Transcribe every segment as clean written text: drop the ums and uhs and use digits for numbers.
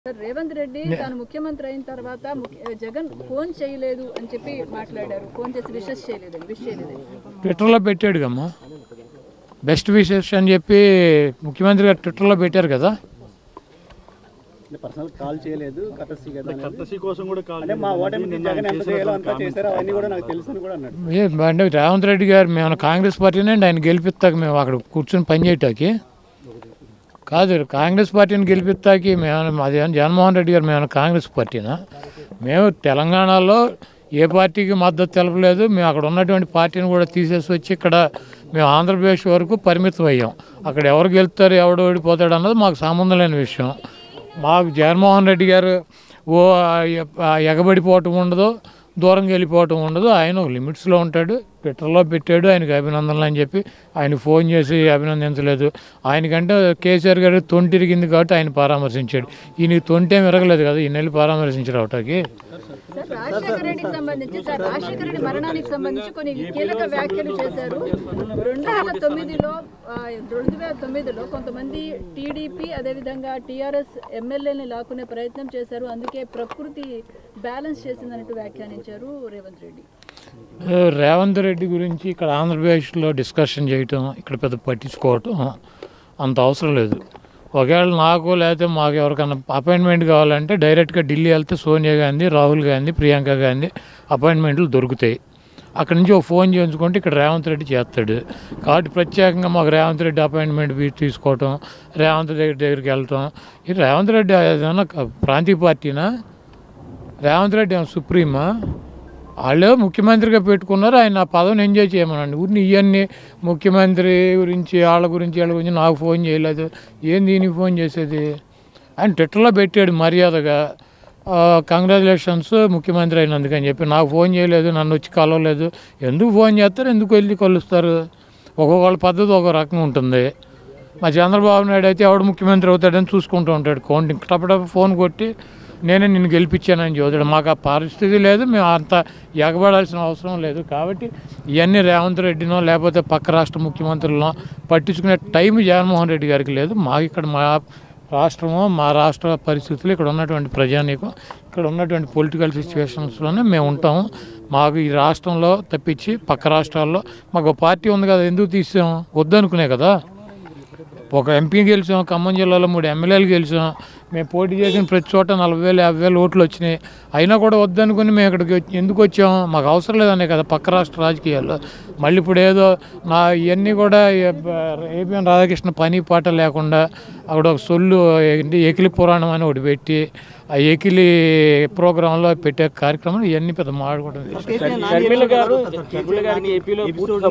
రేవంత్ రెడ్డి తాను ముఖ్యమంత్రి అయిన తర్వాత జగన్ ఫోన్ చేయలేదు అని చెప్పి మాట్లాడారు. ఫోన్ చేసి విషెస్ చేయలేదని ట్విట్టర్లో పెట్టాడు కమ్మా, బెస్ట్ విషెస్ అని చెప్పి ముఖ్యమంత్రి గారు ట్విట్టర్లో పెట్టారు కదా. పర్సనల్ కాల్ చేయలేదు, కర్టసీ కోసం కూడా కాల్ అంటే మా ఓటమి జగన్ ఎంత చేయాలో అంతా చేశారు, అవన్నీ కూడా నాకు తెలుసు అని కూడా అన్నాడు. అంటే రేవంత్ రెడ్డి గారు మేము కాంగ్రెస్ పార్టీనే ఆయన గెలిపిస్తాక మేము అక్కడ కూర్చొని పనిచేయటానికి కాదు, కాంగ్రెస్ పార్టీని గెలిపిస్తాకి మేము అది జగన్మోహన్ రెడ్డి గారు మేము కాంగ్రెస్ పార్టీనా? మేము తెలంగాణలో ఏ పార్టీకి మద్దతు తెలపలేదు. మేము అక్కడ ఉన్నటువంటి పార్టీని కూడా తీసేసి వచ్చి ఇక్కడ మేము ఆంధ్రప్రదేశ్ వరకు పరిమితం అయ్యాం. అక్కడ ఎవరు గెలుస్తారు ఎవడు ఓడిపోతాడు అన్నది మాకు సంబంధం లేని విషయం. మాకు జగన్మోహన్ రెడ్డి గారు ఓ ఎగబడిపోవటం ఉండదు, దూరంగా వెళ్ళిపోవటం ఉండదు. ఆయన ఒక లిమిట్స్లో ఉంటాడు. ట్విట్టర్లో పెట్టాడు ఆయనకి అభినందనలు అని చెప్పి, ఆయన ఫోన్ చేసి అభినందించలేదు. ఆయనకంటే కేసీఆర్ గారు తొంటి ఇరిగింది కాబట్టి ఆయన పరామర్శించాడు. ఈయనకి తొంటి ఏమి ఇరగలేదు కదా, ఈయన వెళ్ళి పరామర్శించారు అవటానికి. రాజశేఖర రెడ్డికి సంబంధించి రాజశేఖర రెడ్డి మరణానికి సంబంధించి కొన్ని కీలక వ్యాఖ్యలు చేశారు. 2009లో కొంతమంది టీడీపీ అదేవిధంగా టీఆర్ఎస్ ఎమ్మెల్యేని లాక్కునే ప్రయత్నం చేశారు, అందుకే ప్రకృతి బ్యాలెన్స్ చేసిందన్నట్టు వ్యాఖ్యానించారు రేవంత్ రెడ్డి. రేవంత్ రెడ్డి గురించి ఇక్కడ ఆంధ్రప్రదేశ్లో డిస్కషన్ చేయటం, ఇక్కడ పెద్ద పట్టించుకోవటం అంత అవసరం లేదు. ఒకవేళ నాకు లేకపోతే మాకు ఎవరికైనా అపాయింట్మెంట్ కావాలంటే డైరెక్ట్గా ఢిల్లీ వెళ్తే సోనియా గాంధీ, రాహుల్ గాంధీ, ప్రియాంక గాంధీ అపాయింట్మెంట్లు దొరుకుతాయి. అక్కడి నుంచి ఒక ఫోన్ చేయించుకుంటే ఇక్కడ రేవంత్ రెడ్డి చేస్తాడు. కాబట్టి ప్రత్యేకంగా మాకు రేవంత్ రెడ్డి అపాయింట్మెంట్ తీసుకోవటం, రేవంత్ రెడ్డి దగ్గరికి వెళ్ళటం, ఈ రేవంత్ రెడ్డి ఏదైనా ప్రాంతీయ పార్టీనా? రేవంత్ రెడ్డి ఏమైనా సుప్రీమా? వాళ్ళే ముఖ్యమంత్రిగా పెట్టుకున్నారు, ఆయన ఆ పదవిని ఎంజాయ్ చేయమనండి. ఊరిని ఇవన్నీ ముఖ్యమంత్రి గురించి వాళ్ళ గురించి నాకు ఫోన్ చేయలేదు, ఏంది దీనికి ఫోన్ చేసేది? ఆయన ట్విట్టర్లో పెట్టాడు మర్యాదగా కంగ్రాచులేషన్స్ ముఖ్యమంత్రి అయినందుకని చెప్పి. నాకు ఫోన్ చేయలేదు, నన్ను వచ్చి కలవలేదు. ఎందుకు ఫోన్ చేస్తారు, ఎందుకు వెళ్ళి కలుస్తారు? ఒక్కొక్కళ్ళ పద్ధతి ఒక రకంగా ఉంటుంది. మా చంద్రబాబు నాయుడు అయితే ఎవడు ముఖ్యమంత్రి అవుతాడని చూసుకుంటూ ఉంటాడు, కౌంటింగ్ టపటప ఫోన్ కొట్టి నేనే నిన్ను గెలిపించానని చదువుతాడు. మాకు ఆ పరిస్థితి లేదు, మేము అంత ఎగబడాల్సిన అవసరం లేదు. కాబట్టి ఇవన్నీ రేవంత్ రెడ్డినో లేకపోతే పక్క రాష్ట్ర ముఖ్యమంత్రులనో పట్టించుకునే టైం జగన్మోహన్ రెడ్డి గారికి లేదు. మాకు ఇక్కడ మా రాష్ట్రము, మా రాష్ట్ర పరిస్థితులు, ఇక్కడ ఉన్నటువంటి ప్రజానీకం, ఇక్కడ ఉన్నటువంటి పొలిటికల్ సిచ్యువేషన్స్లోనే మేము ఉంటాము. మాకు ఈ రాష్ట్రంలో తప్పించి పక్క రాష్ట్రాల్లో మాకు పార్టీ ఉంది కదా, ఎందుకు తీసాం? వద్దనుకునే కదా. ఒక ఎంపీ గెలిచాం, ఖమ్మం జిల్లాలో 3 ఎమ్మెల్యేలు గెలిచాం. మేము పోటీ చేసిన ప్రతి చోట 40,000 50,000 ఓట్లు వచ్చినాయి. అయినా కూడా వద్దనుకుని మేము ఇక్కడికి ఎందుకు వచ్చాం? మాకు అవసరం లేదనే కదా పక్క రాష్ట్ర రాజకీయాల్లో. మళ్ళీ ఇప్పుడు ఏదో ఇవన్నీ కూడా ఏపీఎన్ రాధాకృష్ణ పని పాట లేకుండా అక్కడ ఒక సొల్లు ఏకిలి పురాణం అని ఒకటి పెట్టి ఆ ఏకిలి ప్రోగ్రాంలో పెట్టే కార్యక్రమం ఇవన్నీ పెద్ద మాట్లాడుకుంటుంది. షర్మిల గారికి ఏపీలో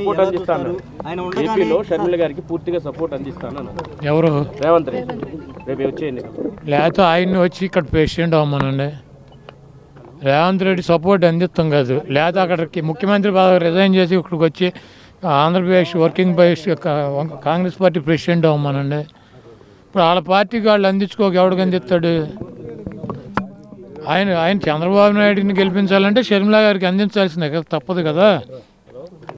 పూర్తిగా సపోర్ట్ అందిస్తాను ఎవరు? రేవంత్ రెడ్డి రేపు వచ్చేయండి. లేకపోతే ఆయన్ని వచ్చి ఇక్కడ ప్రెసిడెంట్ అవ్వమనండి. రేవంత్ రెడ్డి సపోర్ట్ అందిస్తాం కాదు. లేకపోతే అక్కడికి ముఖ్యమంత్రి పదవి రిజైన్ చేసి ఇక్కడికి వచ్చి Andhra Pradesh working press Congress party president అవ్వమనండి. ఇప్పుడు వాళ్ళ పార్టీకి వాళ్ళు అందించుకోక ఎవడికి అందిస్తాడు? ఆయన చంద్రబాబు నాయుడిని గెలిపించాలంటే షర్మిల గారికి అందించాల్సిందే కదా, తప్పదు కదా.